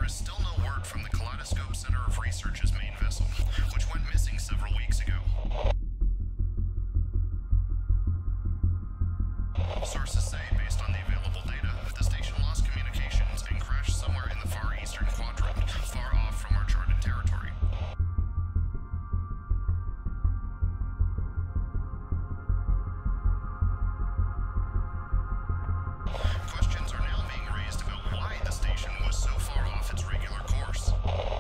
is still no word from the Kaleidoscope Center of Research's main vessel, which went missing several weeks ago. Sources say, based on the available data, the station lost communications and crashed somewhere in the far eastern quadrant, far off from our charted territory. Questions are now being raised about why the station was so far off its regular course.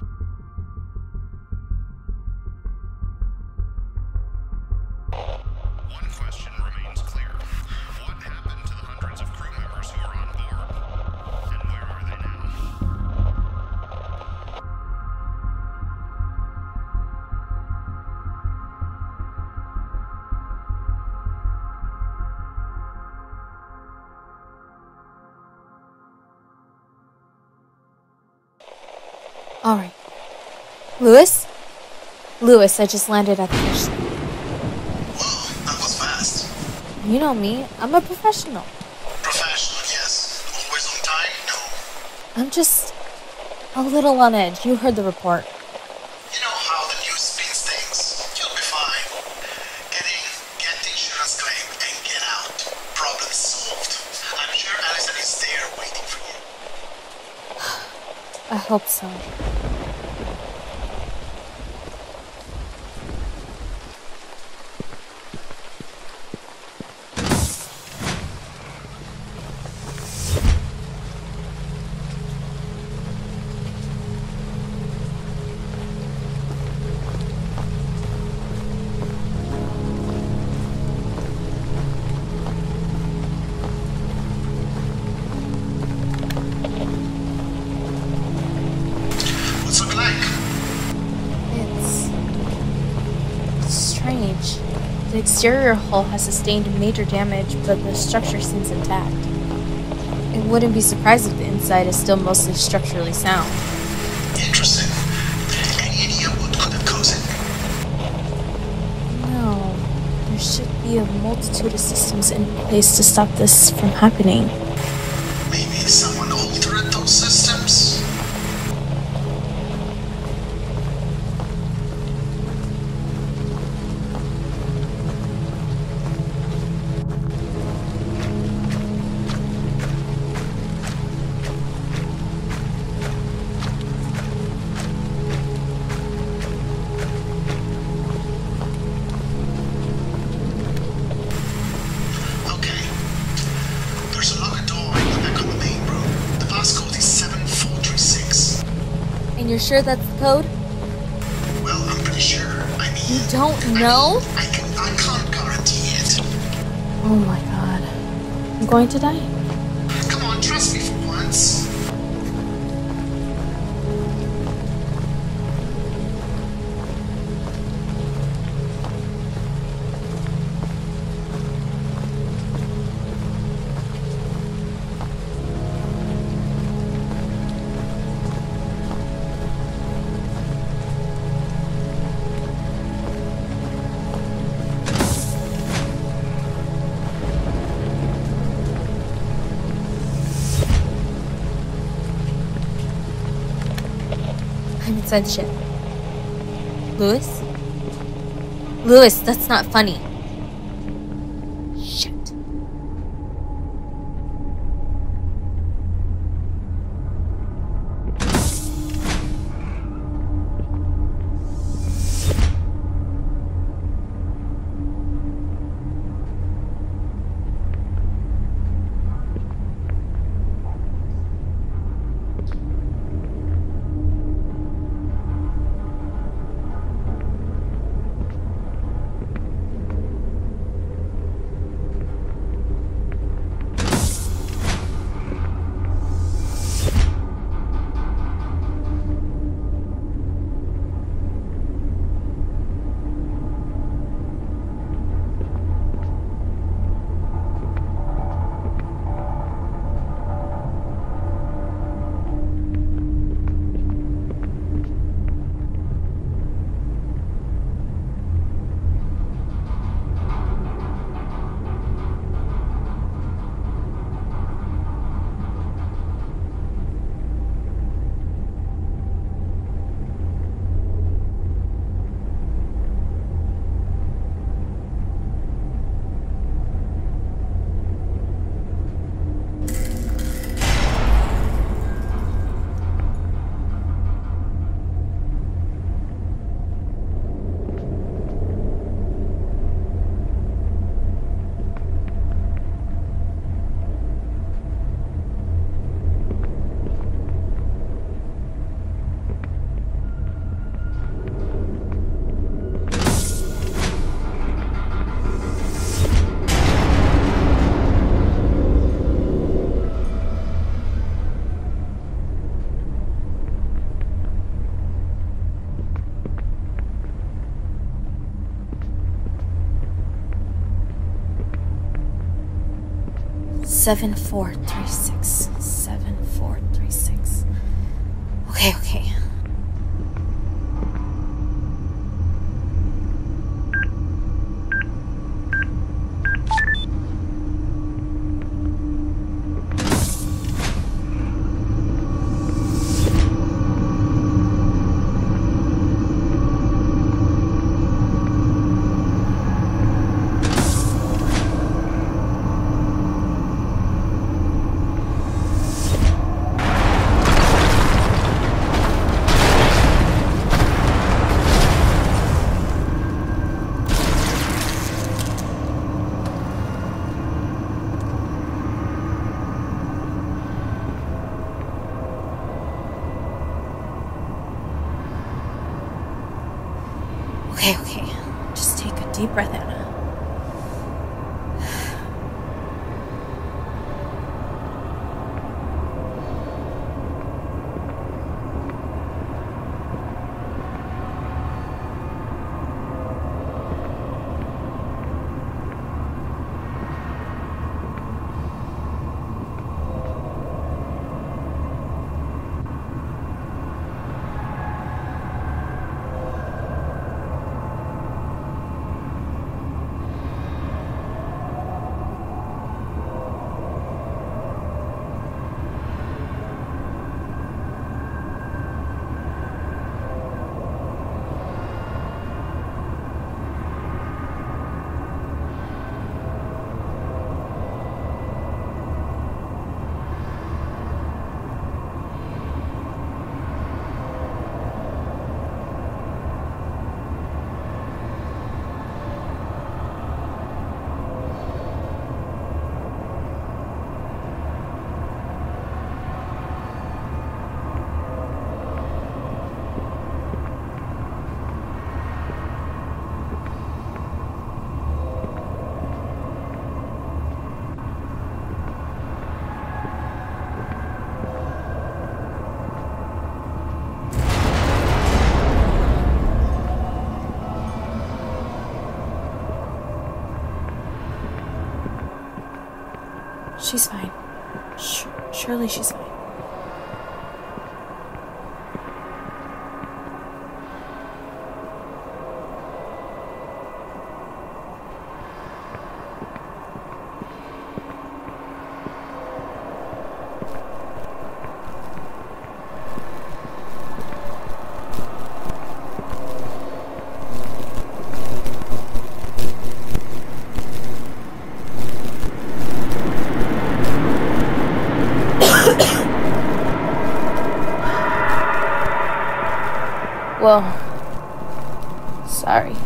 One question remains clear. What happened to the hundreds of crew members who were on board? And where are they now? Alright. Lewis? Lewis, I just landed at the finish line. Whoa, that was fast. You know me, I'm a professional. Professional, yes. Always on time? No. I'm just a little on edge. You heard the report. You know how the news spins things. You'll be fine. Get in, get the insurance claim, and get out. Problem solved. I'm sure Alison is there waiting for you. I hope so. What's it like? It's strange. The exterior hull has sustained major damage, but the structure seems intact. It wouldn't be surprised if the inside is still mostly structurally sound. Interesting. Any idea what could have caused it? No, there should be a multitude of systems in place to stop this from happening. Maybe someone altered those systems? Okay. There's a locked door in the back of the main room. The passcode is 7436. And you're sure that's the code? Well, I'm pretty sure. I mean... You don't know? I can't guarantee it. Oh my god. I'm going to die. Come on, trust me for once. I'm inside the ship. Lewis? Lewis, that's not funny. Shit. 7436. 7436. Okay, okay. Okay, okay. Just take a deep breath, Anna. She's fine. Surely she's fine. Well, sorry,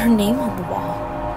her name on the wall.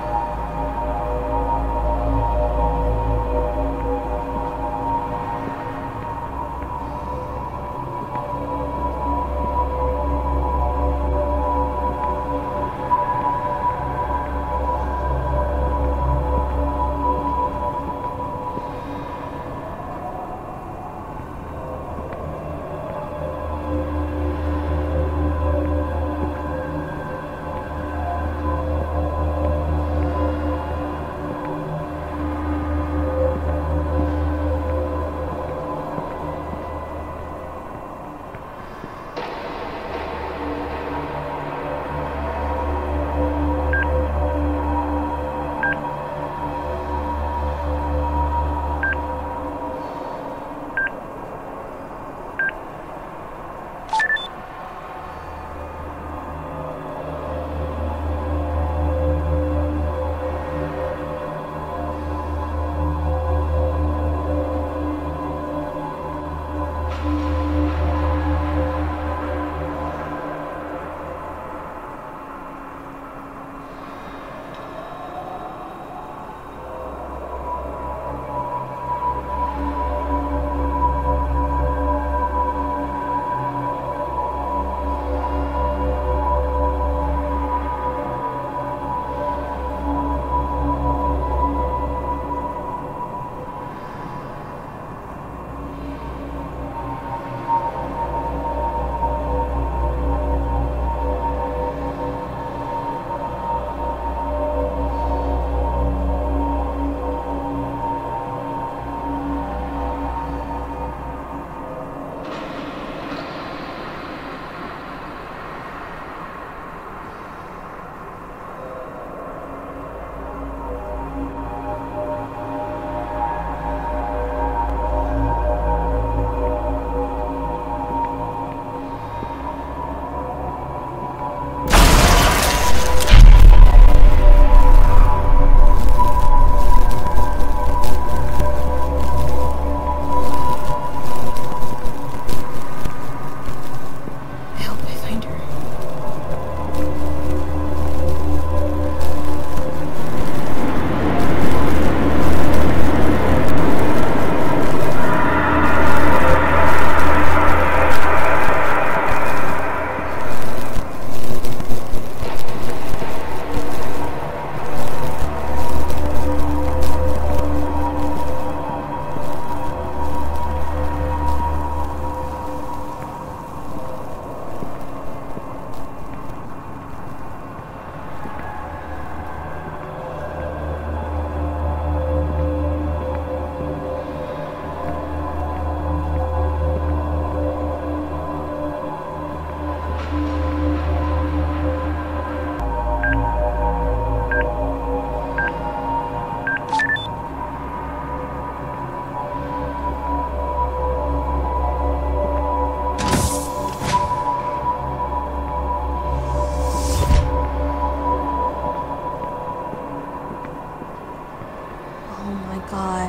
God.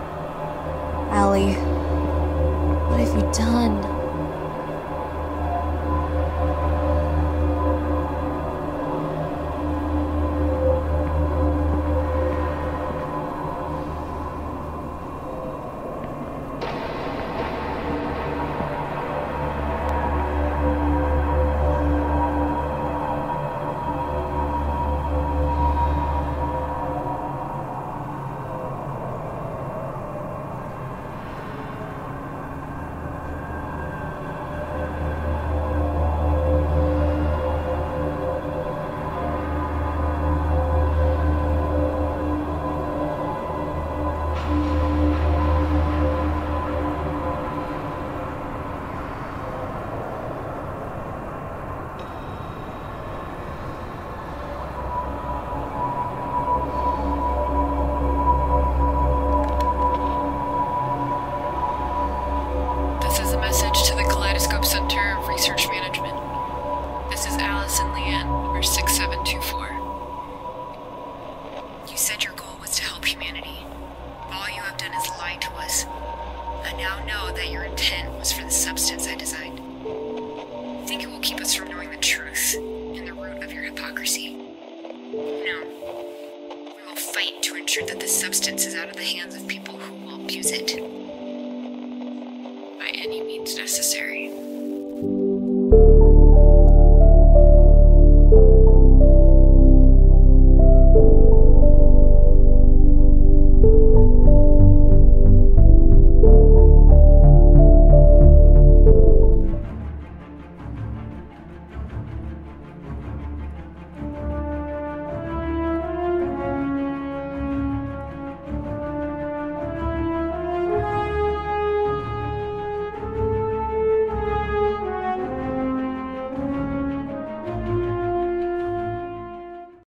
Allie, what have you done? Research Management. This is Alice and Liane, number 6724. You said your goal was to help humanity. All you have done is lie to us. I now know that your intent was for the substance I designed. I think it will keep us from knowing the truth and the root of your hypocrisy. sure that this substance is out of the hands of people who will abuse it. By any means necessary.